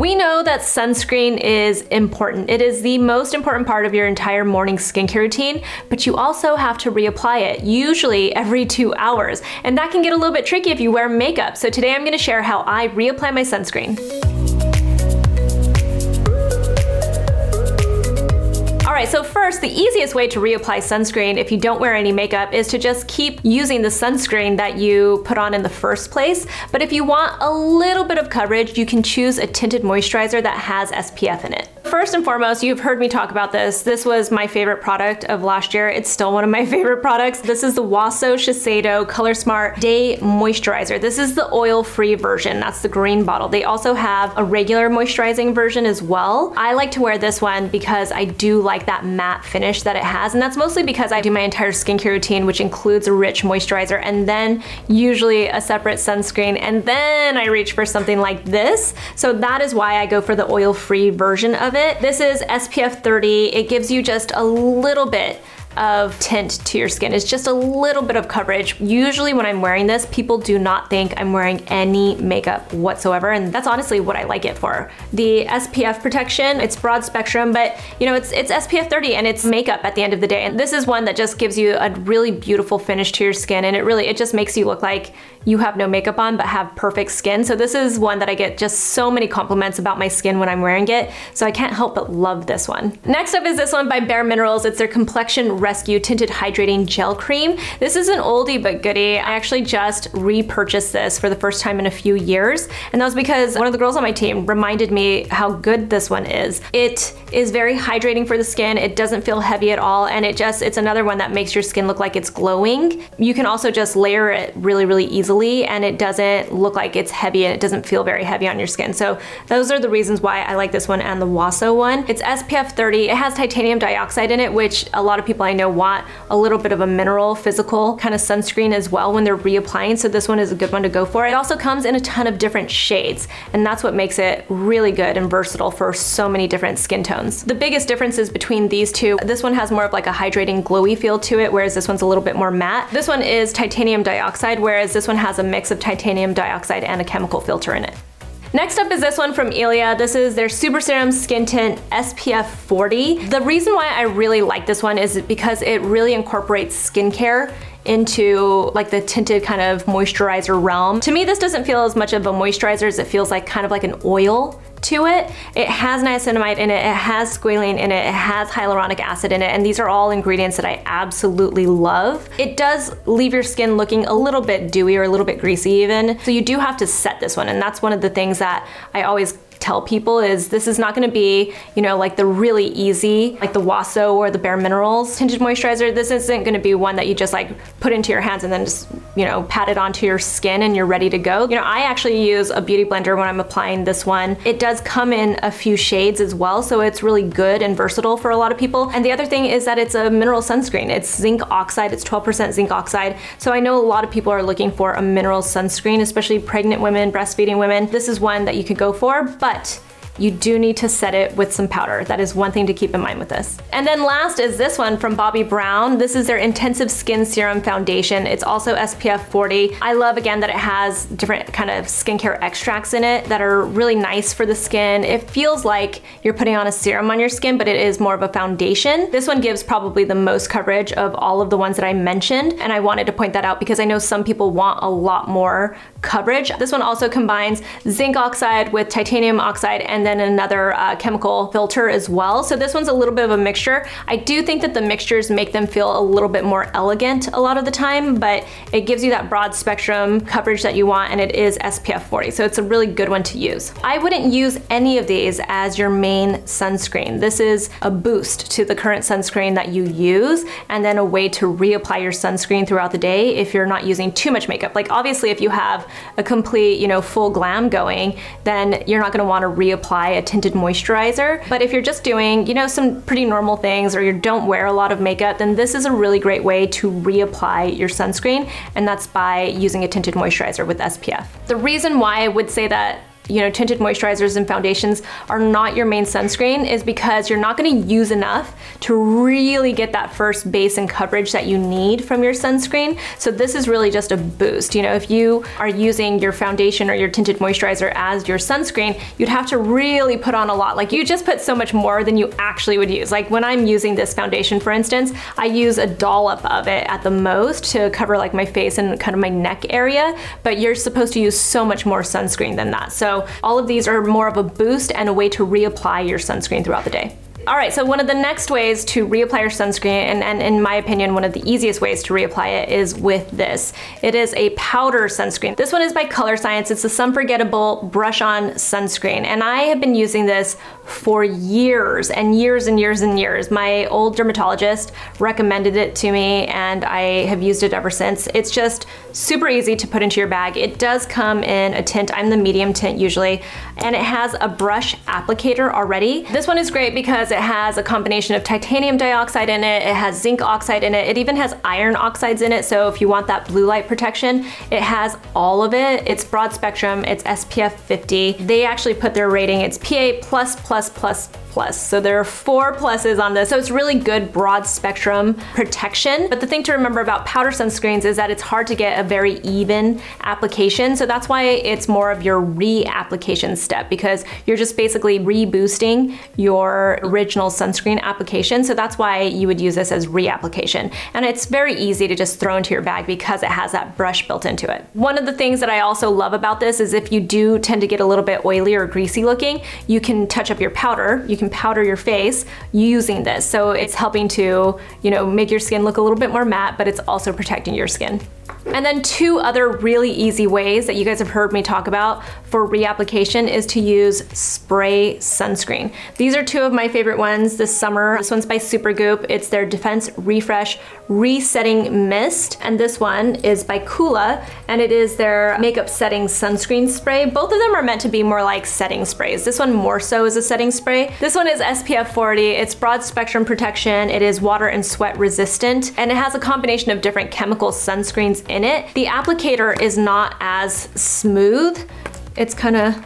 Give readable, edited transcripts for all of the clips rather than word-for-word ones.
We know that sunscreen is important. It is the most important part of your entire morning skincare routine, but you also have to reapply it, usually every 2 hours. And that can get a little bit tricky if you wear makeup. So today I'm gonna share how I reapply my sunscreen. Alright, so first, the easiest way to reapply sunscreen if you don't wear any makeup is to just keep using the sunscreen that you put on in the first place. But if you want a little bit of coverage, you can choose a tinted moisturizer that has SPF in it. First and foremost, you've heard me talk about this. This was my favorite product of last year. It's still one of my favorite products. This is the WASO Shiseido Color Smart Day Moisturizer. This is the oil-free version. That's the green bottle. They also have a regular moisturizing version as well. I like to wear this one because I do like that matte finish that it has, and that's mostly because I do my entire skincare routine, which includes a rich moisturizer and then usually a separate sunscreen, and then I reach for something like this. So that is why I go for the oil-free version of it. This is SPF 30. It gives you just a little bit of tint to your skin. It's just a little bit of coverage. Usually when I'm wearing this, people do not think I'm wearing any makeup whatsoever, and that's honestly what I like it for. The SPF protection, it's broad spectrum, but you know, it's SPF 30 and it's makeup at the end of the day. And this is one that just gives you a really beautiful finish to your skin, and it just makes you look like you have no makeup on but have perfect skin. So this is one that I get just so many compliments about my skin when I'm wearing it, so I can't help but love this one. Next up is this one by bareMinerals. It's their Complexion Rescue Tinted Hydrating Gel Cream. This is an oldie but goodie. I actually just repurchased this for the first time in a few years, and that was because one of the girls on my team reminded me how good this one is. It is very hydrating for the skin. It doesn't feel heavy at all, and it's another one that makes your skin look like it's glowing. You can also just layer it really, really easily, and it doesn't look like it's heavy, and it doesn't feel very heavy on your skin. So those are the reasons why I like this one and the WASO one. It's SPF 30. It has titanium dioxide in it, which a lot of people I know want a little bit of a mineral, physical kind of sunscreen as well when they're reapplying, so this one is a good one to go for. It also comes in a ton of different shades, and that's what makes it really good and versatile for so many different skin tones. The biggest differences between these two, this one has more of like a hydrating, glowy feel to it, whereas this one's a little bit more matte. This one is titanium dioxide, whereas this one has a mix of titanium dioxide and a chemical filter in it. Next up is this one from Ilia. This is their Super Serum Skin Tint SPF 40. The reason why I really like this one is because it really incorporates skincare into like the tinted kind of moisturizer realm. To me, this doesn't feel as much of a moisturizer as it feels like kind of like an oil to it. It has niacinamide in it, it has squalene in it, it has hyaluronic acid in it, and these are all ingredients that I absolutely love. It does leave your skin looking a little bit dewy or a little bit greasy even, so you do have to set this one, and that's one of the things that I always tell people is this is not gonna be, you know, like the really easy, like the WASO or the bareMinerals tinted moisturizer. This isn't gonna be one that you just like put into your hands and then just, you know, pat it onto your skin and you're ready to go. You know, I actually use a beauty blender when I'm applying this one. It does come in a few shades as well, so it's really good and versatile for a lot of people. And the other thing is that it's a mineral sunscreen. It's zinc oxide, it's 12% zinc oxide. So I know a lot of people are looking for a mineral sunscreen, especially pregnant women, breastfeeding women. This is one that you could go for, but you do need to set it with some powder. That is one thing to keep in mind with this. And then last is this one from Bobbi Brown. This is their Intensive Skin Serum Foundation. It's also SPF 40. I love, again, that it has different kind of skincare extracts in it that are really nice for the skin. It feels like you're putting on a serum on your skin, but it is more of a foundation. This one gives probably the most coverage of all of the ones that I mentioned, and I wanted to point that out because I know some people want a lot more coverage. This one also combines zinc oxide with titanium oxide and then another chemical filter as well. So this one's a little bit of a mixture. I do think that the mixtures make them feel a little bit more elegant a lot of the time, but it gives you that broad spectrum coverage that you want, and it is SPF 40, so it's a really good one to use. I wouldn't use any of these as your main sunscreen. This is a boost to the current sunscreen that you use, and then a way to reapply your sunscreen throughout the day if you're not using too much makeup. Like obviously if you have a complete, you know, full glam going, then you're not gonna wanna reapply a tinted moisturizer. But if you're just doing, you know, some pretty normal things, or you don't wear a lot of makeup, then this is a really great way to reapply your sunscreen, and that's by using a tinted moisturizer with SPF. The reason why I would say that tinted moisturizers and foundations are not your main sunscreen is because you're not going to use enough to really get that first base and coverage that you need from your sunscreen. So this is really just a boost. If you are using your foundation or your tinted moisturizer as your sunscreen, you'd have to really put on a lot. Like you just put so much more than you actually would use. Like when I'm using this foundation, for instance, I use a dollop of it at the most to cover like my face and kind of my neck area, but you're supposed to use so much more sunscreen than that. So all of these are more of a boost and a way to reapply your sunscreen throughout the day. All right, so one of the next ways to reapply your sunscreen, and in my opinion, one of the easiest ways to reapply it is with this. It is a powder sunscreen. This one is by Colorescience. It's a Sunforgettable brush-on sunscreen, and I have been using this for years and years and years and years. My old dermatologist recommended it to me, and I have used it ever since. It's just super easy to put into your bag. It does come in a tint. I'm the medium tint usually, and it has a brush applicator already. This one is great because it has a combination of titanium dioxide in it, it has zinc oxide in it, it even has iron oxides in it, so if you want that blue light protection, it has all of it. It's broad spectrum, it's SPF 50. They actually put their rating, it's PA+++++. So there are 4 pluses on this. So it's really good broad spectrum protection. But the thing to remember about powder sunscreens is that it's hard to get a very even application. So that's why it's more of your reapplication step, because you're just basically reboosting your original sunscreen application. So that's why you would use this as reapplication. And it's very easy to just throw into your bag because it has that brush built into it. One of the things that I also love about this is if you do tend to get a little bit oily or greasy looking, you can touch up your powder. You can powder your face using this. So it's helping to, make your skin look a little bit more matte, but it's also protecting your skin. And then 2 other really easy ways that you guys have heard me talk about for reapplication is to use spray sunscreen. These are 2 of my favorite ones this summer. This one's by Supergoop. It's their Defense Refresh Resetting Mist. And this one is by Coola, and it is their Makeup Setting Sunscreen Spray. Both of them are meant to be more like setting sprays. This one more so is a setting spray. This one is SPF 40. It's broad spectrum protection. It is water and sweat resistant, and it has a combination of different chemical sunscreens in it. The applicator is not as smooth. It's kind of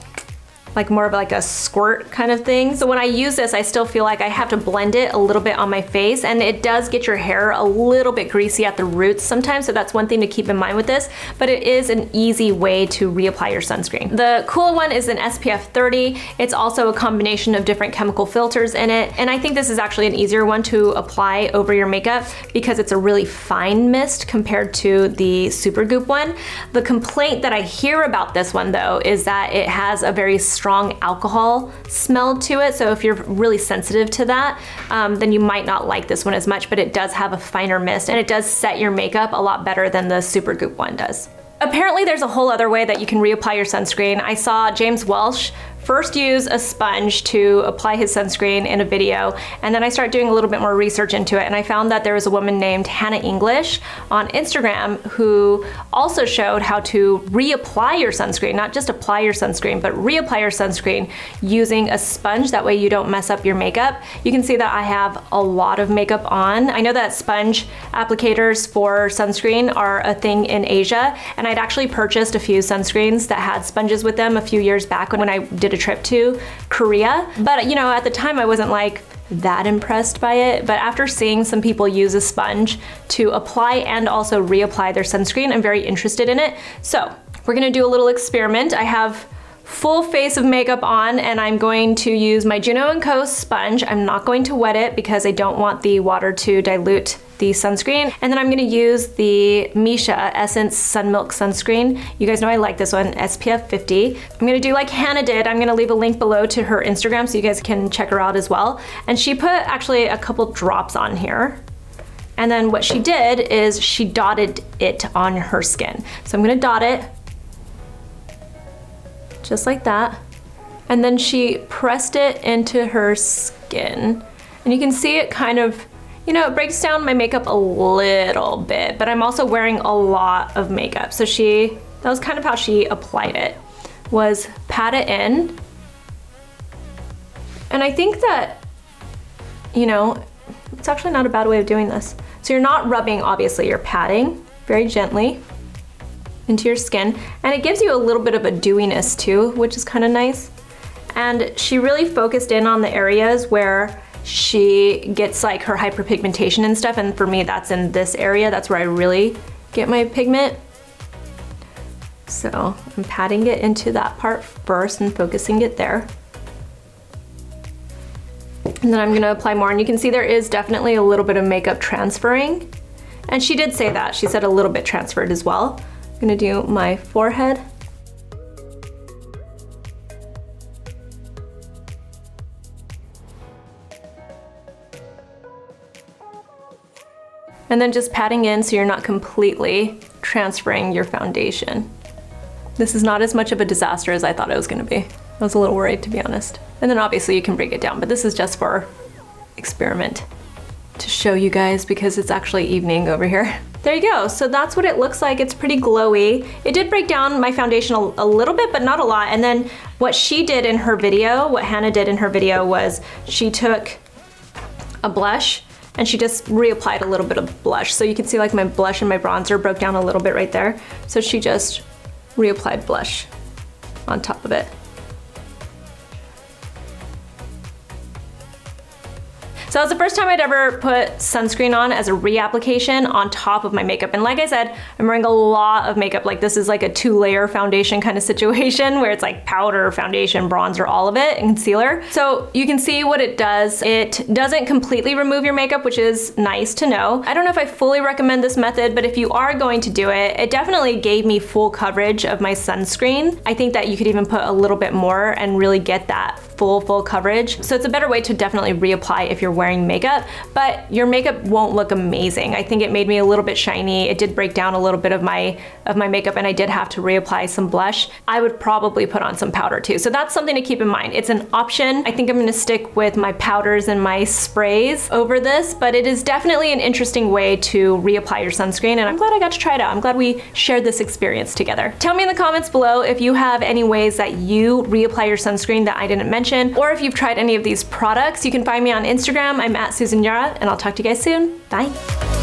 like more of like a squirt kind of thing. So when I use this, I still feel like I have to blend it a little bit on my face, and it does get your hair a little bit greasy at the roots sometimes, so that's one thing to keep in mind with this, but it is an easy way to reapply your sunscreen. The Coola one is an SPF 30. It's also a combination of different chemical filters in it, and I think this is actually an easier one to apply over your makeup because it's a really fine mist compared to the Supergoop one. The complaint that I hear about this one though is that it has a very strong alcohol smell to it. So if you're really sensitive to that, then you might not like this one as much, but it does have a finer mist and it does set your makeup a lot better than the Supergoop one does. Apparently there's a whole other way that you can reapply your sunscreen. I saw James Welsh first use a sponge to apply his sunscreen in a video, and then I started doing a little bit more research into it, and I found that there was a woman named Hannah English on Instagram who also showed how to reapply your sunscreen, not just apply your sunscreen, but reapply your sunscreen using a sponge. That way you don't mess up your makeup. You can see that I have a lot of makeup on. I know that sponge applicators for sunscreen are a thing in Asia, and I'd actually purchased a few sunscreens that had sponges with them a few years back when I did a trip to Korea. But at the time I wasn't like that impressed by it, but after seeing some people use a sponge to apply and also reapply their sunscreen, I'm very interested in it. So we're gonna do a little experiment. I have full face of makeup on, and I'm going to use my Juno & Co sponge. I'm not going to wet it because I don't want the water to dilute the sunscreen. And then I'm gonna use the Missha Essence Sun Milk Sunscreen. You guys know I like this one, SPF 50. I'm gonna do like Hannah did. I'm gonna leave a link below to her Instagram so you guys can check her out as well. And she put actually a couple drops on here. And then what she did is she dotted it on her skin. So I'm gonna dot it just like that. And then she pressed it into her skin. And you can see it kind of, it breaks down my makeup a little bit, but I'm also wearing a lot of makeup. So that was kind of how she applied it, was pat it in. And I think that, it's actually not a bad way of doing this. So you're not rubbing, obviously, you're patting very gently. into your skin, and it gives you a little bit of a dewiness too, which is kind of nice. And she really focused in on the areas where she gets like her hyperpigmentation and stuff, and for me that's in this area. That's where I really get my pigment. So I'm patting it into that part first and focusing it there. And then I'm gonna apply more, and you can see there is definitely a little bit of makeup transferring. And she did say that, she said a little bit transferred as well. I'm gonna do my forehead. And then just patting in so you're not completely transferring your foundation. This is not as much of a disaster as I thought it was gonna be. I was a little worried, to be honest. And then obviously you can break it down, but this is just for experiment to show you guys because it's actually evening over here. There you go, so that's what it looks like. It's pretty glowy. It did break down my foundation a little bit, but not a lot. And then what she did in her video, what Hannah did in her video was she took a blush and she just reapplied a little bit of blush. So you can see like my blush and my bronzer broke down a little bit right there. So she just reapplied blush on top of it. So that was the first time I'd ever put sunscreen on as a reapplication on top of my makeup. And like I said, I'm wearing a lot of makeup. Like this is like a 2-layer foundation kind of situation where it's like powder, foundation, bronzer, all of it, and concealer. So you can see what it does. It doesn't completely remove your makeup, which is nice to know. I don't know if I fully recommend this method, but if you are going to do it, it definitely gave me full coverage of my sunscreen. I think that you could even put a little bit more and really get that full coverage. So it's a better way to definitely reapply if you're wearing makeup, but your makeup won't look amazing. I think it made me a little bit shiny. It did break down a little bit of my makeup, and I did have to reapply some blush. I would probably put on some powder too. So that's something to keep in mind. It's an option. I think I'm gonna stick with my powders and my sprays over this, but it is definitely an interesting way to reapply your sunscreen, and I'm glad I got to try it out. I'm glad we shared this experience together. Tell me in the comments below if you have any ways that you reapply your sunscreen that I didn't mention, or if you've tried any of these products. You can find me on Instagram. I'm at Susan Yara, and I'll talk to you guys soon. Bye.